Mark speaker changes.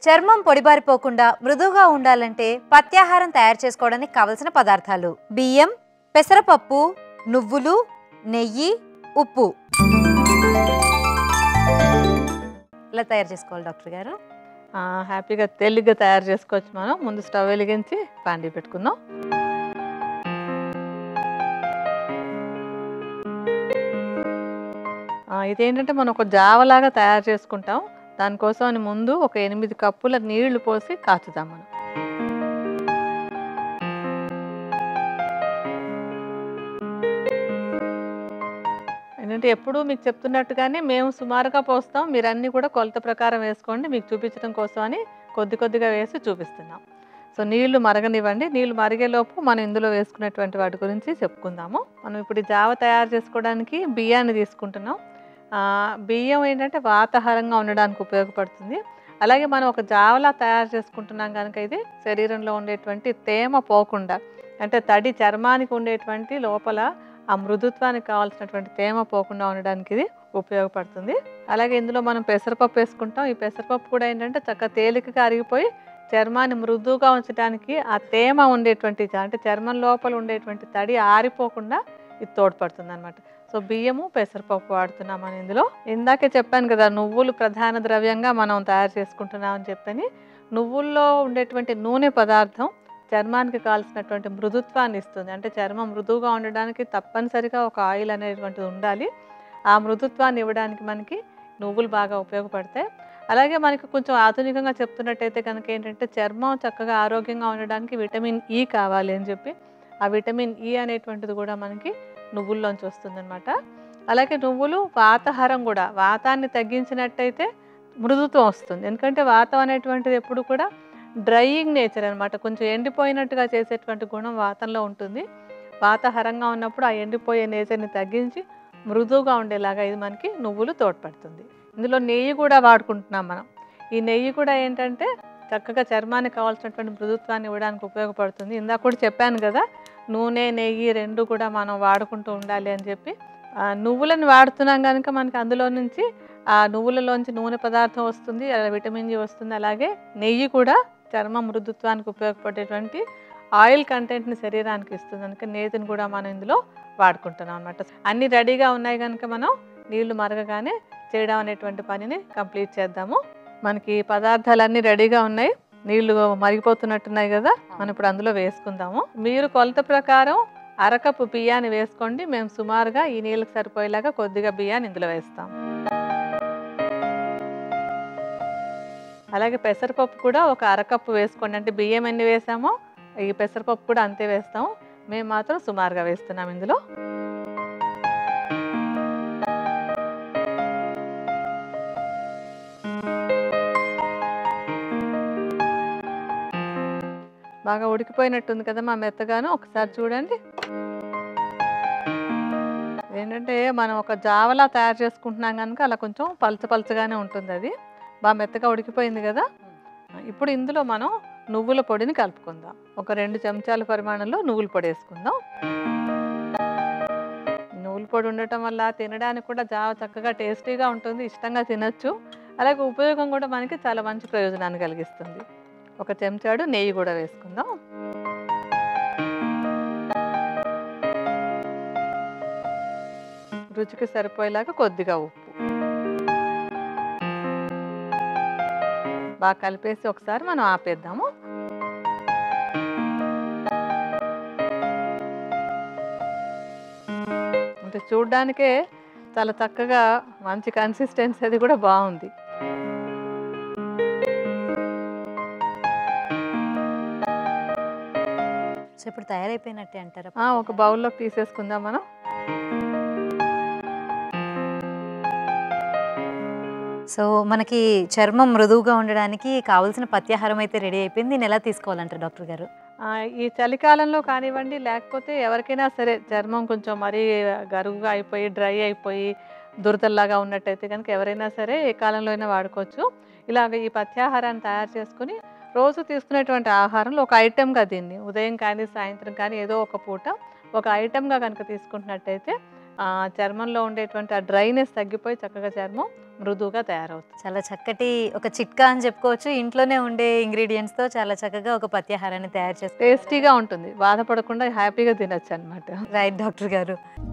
Speaker 1: చర్మం పొడిబారిపోకుండా మృదువుగా ఉండాలంటే పత్యాహారం తయారు చేసుకోవడానికి కావలసిన పదార్థాలు: బియ్యం, పెసరపప్పు, నువ్వులు, నెయ్యి, ఉప్పు. ఇలా తయారు చేసుకోవాలి డాక్టర్ గారు.
Speaker 2: హ్యాపీగా తేలిగ్గా తయారు చేసుకోవచ్చు. మనం ముందు స్టవ్ వెలిగించి పాండి పెట్టుకుందాం. ఇదేంటంటే మనం ఒక జావలాగా తయారు చేసుకుంటాం. దానికోసం అని ముందు ఒక 8 కప్పుల నీళ్లు పోసి కాచుదాం. మనం ఏంటంటే ఎప్పుడు మీకు చెప్తున్నట్టుగానే మేము సుమారుగా పోస్తాం, మీరు అన్నీ కూడా కొలత ప్రకారం వేసుకోండి. మీకు చూపించడం కోసం అని కొద్దిగా వేసి చూపిస్తున్నాం. సో నీళ్లు మరగనివ్వండి. నీళ్లు మరిగేలోపు మనం ఇందులో వేసుకునేటువంటి వాటి గురించి చెప్పుకుందాము. మనం ఇప్పుడు జావ తయారు చేసుకోవడానికి బియ్యాన్ని తీసుకుంటున్నాం. బియ్యం ఏంటంటే వాతాహారంగా ఉండడానికి ఉపయోగపడుతుంది. అలాగే మనం ఒక జావలా తయారు చేసుకుంటున్నాం కనుక ఇది శరీరంలో ఉండేటువంటి తేమ పోకుండా, అంటే తడి చర్మానికి ఉండేటువంటి లోపల ఆ మృదుత్వానికి కావాల్సినటువంటి తేమ పోకుండా ఉండడానికి ఇది ఉపయోగపడుతుంది. అలాగే ఇందులో మనం పెసరపప్పు వేసుకుంటాం. ఈ పెసరపప్పు కూడా ఏంటంటే చక్కగా తేలికగా అరిగిపోయి చర్మాన్ని మృదువుగా ఉంచడానికి, ఆ తేమ ఉండేటువంటి అంటే చర్మం లోపల ఉండేటువంటి తడి ఆరిపోకుండా ఇది తోడ్పడుతుంది అనమాట. సో బియ్యము పెసరపప్పు వాడుతున్నాం మనం ఇందులో. ఇందాకే చెప్పాను కదా, నువ్వులు ప్రధాన ద్రవ్యంగా మనం తయారు చేసుకుంటున్నాం అని చెప్పని. నువ్వుల్లో ఉండేటువంటి నూనె పదార్థం చర్మానికి కావాల్సినటువంటి మృదుత్వాన్ని ఇస్తుంది. అంటే చర్మం మృదువుగా ఉండడానికి తప్పనిసరిగా ఒక ఆయిల్ అనేటువంటిది ఉండాలి. ఆ మృదుత్వాన్ని ఇవ్వడానికి మనకి నువ్వులు బాగా ఉపయోగపడతాయి. అలాగే మనకి కొంచెం ఆధునికంగా చెప్తున్నట్టయితే కనుక ఏంటంటే చర్మం చక్కగా ఆరోగ్యంగా ఉండడానికి విటమిన్ ఈ కావాలి అని చెప్పి, ఆ విటమిన్ ఈ అనేటువంటిది కూడా మనకి నువ్వుల్లోంచి వస్తుందన్నమాట. అలాగే నువ్వులు వాతాహారం కూడా, వాతాన్ని తగ్గించినట్టయితే మృదుత్వం వస్తుంది. ఎందుకంటే వాతం అనేటువంటిది ఎప్పుడు కూడా డ్రైయింగ్ నేచర్ అనమాట. కొంచెం ఎండిపోయినట్టుగా చేసేటువంటి గుణం వాతంలో ఉంటుంది. వాతాహారంగా ఉన్నప్పుడు ఆ ఎండిపోయే నేచర్ని తగ్గించి మృదువుగా ఉండేలాగా ఇది మనకి నువ్వులు తోడ్పడుతుంది. ఇందులో నెయ్యి కూడా వాడుకుంటున్నాం మనం. ఈ నెయ్యి కూడా ఏంటంటే చక్కగా చర్మానికి కావాల్సినటువంటి మృదుత్వాన్ని ఇవ్వడానికి ఉపయోగపడుతుంది. ఇందాక కూడా చెప్పాను కదా, నూనె నెయ్యి రెండు కూడా మనం వాడుకుంటూ ఉండాలి అని చెప్పి. నువ్వులను వాడుతున్నాం కనుక మనకి అందులో నుంచి ఆ నువ్వులలోంచి నూనె పదార్థం వస్తుంది, విటమిన్ ఈ వస్తుంది. అలాగే నెయ్యి కూడా చర్మ మృదుత్వానికి ఉపయోగపడేటువంటి ఆయిల్ కంటెంట్ని శరీరానికి ఇస్తుంది. అందుకే నేతిని కూడా మనం ఇందులో వాడుకుంటున్నాం అనమాట. అన్నీ రెడీగా ఉన్నాయి కనుక మనం నీళ్లు మరగగానే చేయడం అనేటువంటి పనిని కంప్లీట్ చేద్దాము. మనకి పదార్థాలన్నీ రెడీగా ఉన్నాయి, నీళ్లు మరిగిపోతున్నట్టున్నాయి కదా, మనం ఇప్పుడు అందులో వేసుకుందాము. మీరు కొలత ప్రకారం అరకప్పు బియ్యాన్ని వేసుకోండి. మేము సుమారుగా ఈ నీళ్ళకి సరిపోయేలాగా కొద్దిగా బియ్యాన్ని ఇందులో వేస్తాం. అలాగే పెసరపప్పు కూడా ఒక అరకప్పు వేసుకోండి. అంటే బియ్యం ఎన్ని వేసామో ఈ పెసరపప్పు కూడా అంతే వేస్తాము. మేము మాత్రం సుమారుగా వేస్తున్నాం ఇందులో. బాగా ఉడికిపోయినట్టుంది కదా మా మెత్తగాను, ఒకసారి చూడండి. ఏంటంటే మనం ఒక జావలా తయారు చేసుకుంటున్నాం కనుక అలా కొంచెం పలచగానే ఉంటుంది. అది బాగా మెత్తగా ఉడికిపోయింది కదా. ఇప్పుడు ఇందులో మనం నువ్వుల పొడిని కలుపుకుందాం. ఒక 2 చెంచాల పరిమాణంలో నువ్వుల పొడి వేసుకుందాం. నువ్వుల పొడి ఉండటం వల్ల తినడానికి కూడా జావ చక్కగా టేస్టీగా ఉంటుంది, ఇష్టంగా తినచ్చు. అలాగే ఉపయోగం కూడా మనకి చాలా మంచి ప్రయోజనాన్ని కలిగిస్తుంది. ఒక చెంచాడు నెయ్యి కూడా వేసుకుందాం. రుచికి సరిపోయేలాగా కొద్దిగా ఉప్పు. బాగా కలిపేసి ఒకసారి మనం ఆపేద్దాము. అంటే చూడ్డానికే చాలా చక్కగా మంచి కన్సిస్టెన్సీ అది కూడా బాగుంది.
Speaker 1: ఇప్పుడు తయారైపోయినట్టే అంటారా?
Speaker 2: ఒక బౌల్లోకి తీసేసుకుందాం మనం.
Speaker 1: సో మనకి చర్మం మృదువుగా ఉండడానికి కావాల్సిన పత్యాహారం అయితే రెడీ అయిపోయింది. దీన్ని ఎలా తీసుకోవాలంటారు డాక్టర్ గారు?
Speaker 2: ఈ చలికాలంలో కానివ్వండి, లేకపోతే ఎవరికైనా సరే చర్మం కొంచెం మరీ గరువుగా అయిపోయి డ్రై అయిపోయి దురదల్లాగా ఉన్నట్టయితే కనుక ఎవరైనా సరే ఏ కాలంలో అయినా వాడుకోవచ్చు. ఇలాగ ఈ పత్యాహారాన్ని తయారు చేసుకుని రోజు తీసుకునేటువంటి ఆహారంలో ఒక ఐటెంగా దీన్ని ఉదయం కానీ సాయంత్రం కానీ ఏదో ఒక పూట ఒక ఐటెంగా కనుక తీసుకుంటున్నట్టయితే చర్మంలో ఉండేటువంటి ఆ డ్రైనెస్ తగ్గిపోయి చక్కగా చర్మం మృదువుగా తయారవుతుంది.
Speaker 1: చాలా చక్కటి ఒక చిట్కా అని చెప్పుకోవచ్చు. ఇంట్లోనే ఉండే ఇంగ్రీడియంట్స్‌తో చాలా చక్కగా ఒక పత్యాహారాన్ని తయారు చేస్తారు.
Speaker 2: టేస్టీగా ఉంటుంది. బాధపడకుండా హ్యాపీగా తినొచ్చనమాట.
Speaker 1: రైట్ డాక్టర్ గారు.